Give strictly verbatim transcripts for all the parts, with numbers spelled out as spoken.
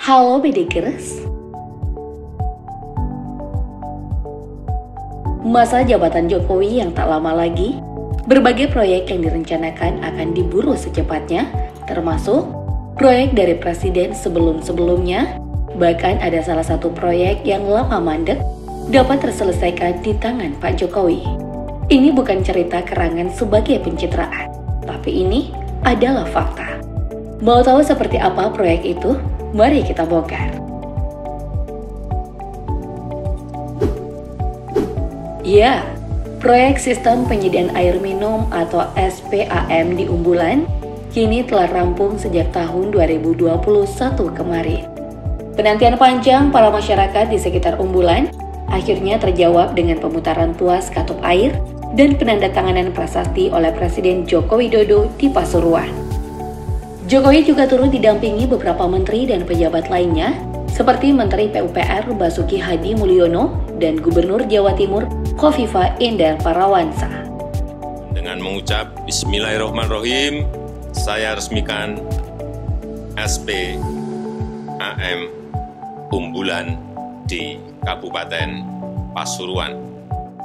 Halo Bedikers. Masa jabatan Jokowi yang tak lama lagi, berbagai proyek yang direncanakan akan diburu secepatnya, termasuk proyek dari presiden sebelum-sebelumnya. Bahkan ada salah satu proyek yang lama mandek dapat terselesaikan di tangan Pak Jokowi. Ini bukan cerita kerangan sebagai pencitraan, tapi ini adalah fakta. Mau tahu seperti apa proyek itu? Mari kita bongkar. Ya, proyek sistem penyediaan air minum atau S P A M di Umbulan kini telah rampung sejak tahun dua ribu dua puluh satu kemarin. Penantian panjang para masyarakat di sekitar Umbulan akhirnya terjawab dengan pemutaran tuas katup air dan penandatanganan prasasti oleh Presiden Joko Widodo di Pasuruan. Jokowi juga turut didampingi beberapa menteri dan pejabat lainnya, seperti Menteri P U P R Basuki Hadi Mulyono dan Gubernur Jawa Timur Khofifah Indar Parawansa. Dengan mengucap Bismillahirrahmanirrahim, saya resmikan S P A M Umbulan di Kabupaten Pasuruan.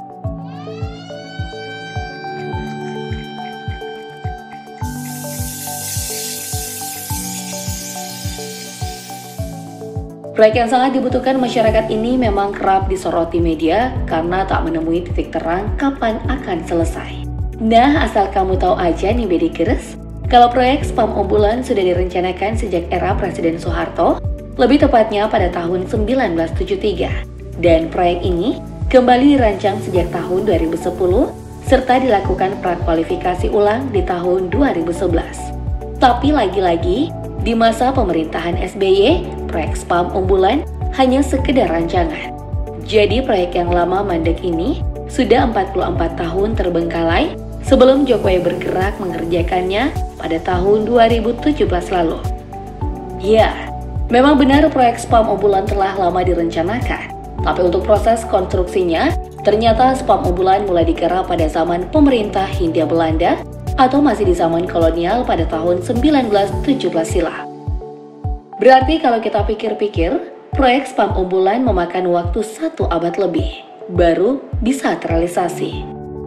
Proyek yang sangat dibutuhkan masyarakat ini memang kerap disoroti media karena tak menemui titik terang kapan akan selesai. Nah, asal kamu tahu aja nih Bedikers, kalau proyek Spam Umbulan sudah direncanakan sejak era Presiden Soeharto, lebih tepatnya pada tahun seribu sembilan ratus tujuh puluh tiga. Dan proyek ini kembali dirancang sejak tahun dua ribu sepuluh, serta dilakukan prakualifikasi ulang di tahun dua ribu sebelas. Tapi lagi-lagi, di masa pemerintahan S B Y, proyek Spam Umbulan hanya sekedar rancangan. Jadi proyek yang lama mandek ini sudah empat puluh empat tahun terbengkalai sebelum Jokowi bergerak mengerjakannya pada tahun dua ribu tujuh belas lalu. Ya, memang benar proyek Spam Umbulan telah lama direncanakan. Tapi untuk proses konstruksinya, ternyata Spam Umbulan mulai digarap pada zaman pemerintah Hindia Belanda atau masih di zaman kolonial pada tahun seribu sembilan ratus tujuh belas silam. Berarti kalau kita pikir-pikir, proyek Spam Umbulan memakan waktu satu abad lebih, baru bisa terrealisasi.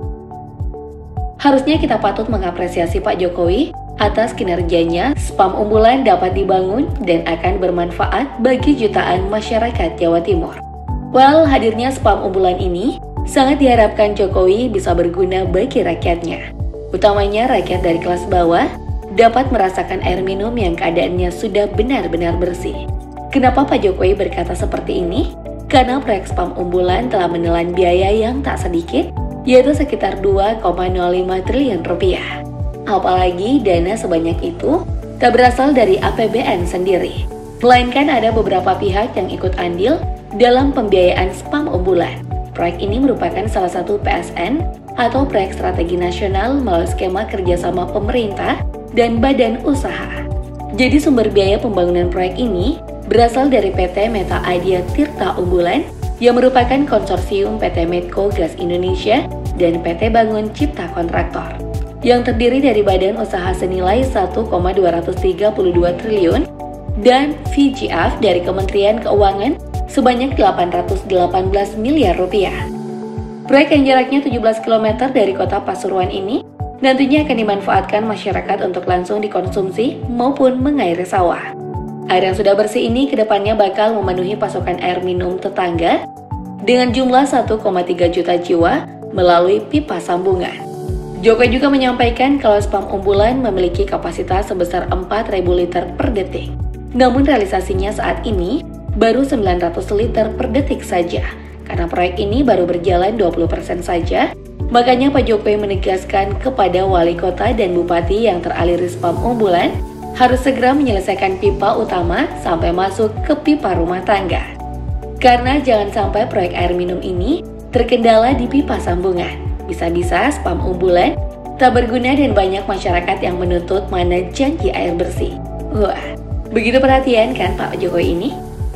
Harusnya kita patut mengapresiasi Pak Jokowi atas kinerjanya. Spam Umbulan dapat dibangun dan akan bermanfaat bagi jutaan masyarakat Jawa Timur. Well, hadirnya Spam Umbulan ini sangat diharapkan Jokowi bisa berguna bagi rakyatnya, utamanya rakyat dari kelas bawah, dapat merasakan air minum yang keadaannya sudah benar-benar bersih. Kenapa Pak Jokowi berkata seperti ini? Karena proyek Spam Umbulan telah menelan biaya yang tak sedikit, yaitu sekitar dua koma nol lima triliun rupiah. Apalagi dana sebanyak itu tak berasal dari A P B N sendiri, melainkan ada beberapa pihak yang ikut andil dalam pembiayaan Spam Umbulan. Proyek ini merupakan salah satu P S N atau Proyek Strategi Nasional melalui skema kerjasama pemerintah dan badan usaha. Jadi sumber biaya pembangunan proyek ini berasal dari P T Meta Idea Tirta Umbulan yang merupakan konsorsium P T Medco Gas Indonesia dan P T Bangun Cipta Kontraktor yang terdiri dari badan usaha senilai satu koma dua tiga dua triliun dan V G F dari Kementerian Keuangan sebanyak delapan ratus delapan belas miliar rupiah. Proyek yang jaraknya tujuh belas kilometer dari kota Pasuruan ini nantinya akan dimanfaatkan masyarakat untuk langsung dikonsumsi maupun mengairi sawah. Air yang sudah bersih ini kedepannya bakal memenuhi pasokan air minum tetangga dengan jumlah satu koma tiga juta jiwa melalui pipa sambungan. Jokowi juga menyampaikan kalau Spam Umbulan memiliki kapasitas sebesar empat ribu liter per detik. Namun realisasinya saat ini baru sembilan ratus liter per detik saja, karena proyek ini baru berjalan dua puluh persen saja. Makanya Pak Jokowi menegaskan kepada wali kota dan bupati yang teraliri Spam Umbulan harus segera menyelesaikan pipa utama sampai masuk ke pipa rumah tangga. Karena jangan sampai proyek air minum ini terkendala di pipa sambungan. Bisa-bisa Spam Umbulan tak berguna dan banyak masyarakat yang menuntut mana janji air bersih. Wah, begitu perhatian kan Pak Jokowi ini?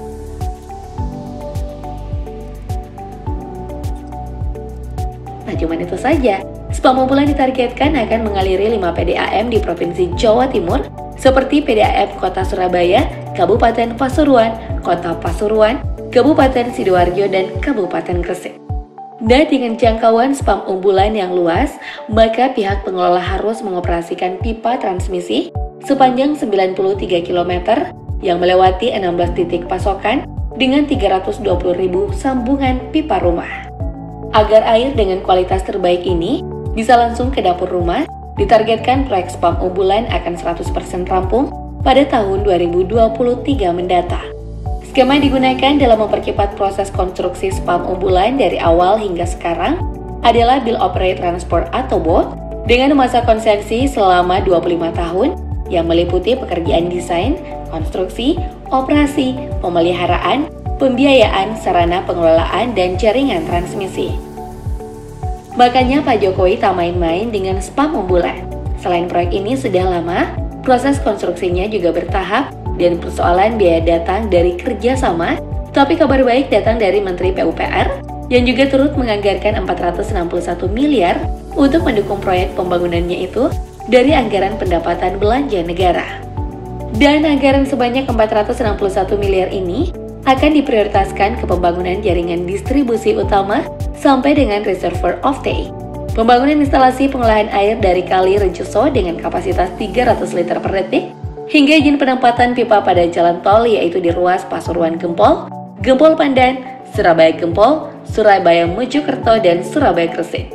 Nah, cuman itu saja. Spam Umbulan ditargetkan akan mengaliri lima P D A M di Provinsi Jawa Timur, seperti P D A M Kota Surabaya, Kabupaten Pasuruan, Kota Pasuruan, Kabupaten Sidoarjo, dan Kabupaten Gresik. Dan dengan jangkauan spam unggulan yang luas, maka pihak pengelola harus mengoperasikan pipa transmisi sepanjang sembilan puluh tiga kilometer yang melewati enam belas titik pasokan dengan tiga ratus dua puluh ribu sambungan pipa rumah. Agar air dengan kualitas terbaik ini bisa langsung ke dapur rumah, ditargetkan proyek spam unggulan akan seratus persen rampung pada tahun dua ribu dua puluh tiga mendatang. Skema yang digunakan dalam mempercepat proses konstruksi spam unggulan dari awal hingga sekarang adalah Build Operate Transport atau B O T dengan masa konsepsi selama dua puluh lima tahun yang meliputi pekerjaan desain, konstruksi, operasi, pemeliharaan, pembiayaan, sarana pengelolaan, dan jaringan transmisi. Makanya Pak Jokowi tak main-main dengan spam unggulan. Selain proyek ini sudah lama, proses konstruksinya juga bertahap dan persoalan biaya datang dari kerjasama, tapi kabar baik datang dari Menteri P U P R yang juga turut menganggarkan empat ratus enam puluh satu miliar untuk mendukung proyek pembangunannya itu dari anggaran pendapatan belanja negara. Dan anggaran sebanyak empat ratus enam puluh satu miliar ini akan diprioritaskan ke pembangunan jaringan distribusi utama sampai dengan reservoir offtake, pembangunan instalasi pengolahan air dari Kali Rejoso dengan kapasitas tiga ratus liter per detik, hingga izin penempatan pipa pada jalan tol yaitu di ruas Pasuruan Gempol, Gempol Pandan, Surabaya Gempol, Surabaya Mojokerto, dan Surabaya Gresik.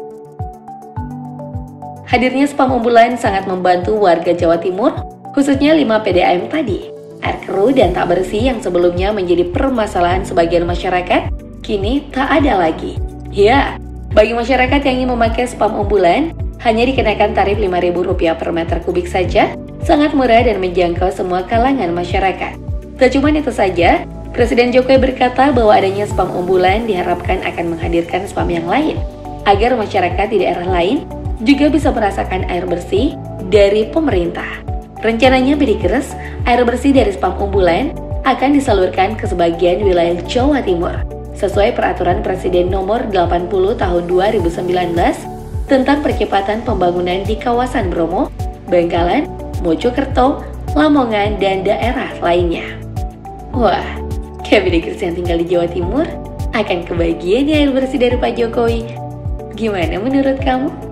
Hadirnya spam unggulan sangat membantu warga Jawa Timur, khususnya lima P D A M tadi. Air keruh dan tak bersih yang sebelumnya menjadi permasalahan sebagian masyarakat, kini tak ada lagi. Ya, bagi masyarakat yang ingin memakai spam unggulan, hanya dikenakan tarif lima ribu rupiah per meter kubik saja, sangat murah dan menjangkau semua kalangan masyarakat. Tak cuma itu saja, Presiden Jokowi berkata bahwa adanya spam unggulan diharapkan akan menghadirkan spam yang lain, agar masyarakat di daerah lain juga bisa merasakan air bersih dari pemerintah. Rencananya Bidikeres, air bersih dari spam unggulan akan disalurkan ke sebagian wilayah Jawa Timur, sesuai peraturan Presiden nomor delapan puluh tahun dua ribu sembilan belas tentang percepatan pembangunan di kawasan Bromo, Bangkalan, Mojokerto, Lamongan, dan daerah lainnya. Wah, Bidikeres yang tinggal di Jawa Timur akan kebagian air bersih dari Pak Jokowi. Gimana menurut kamu?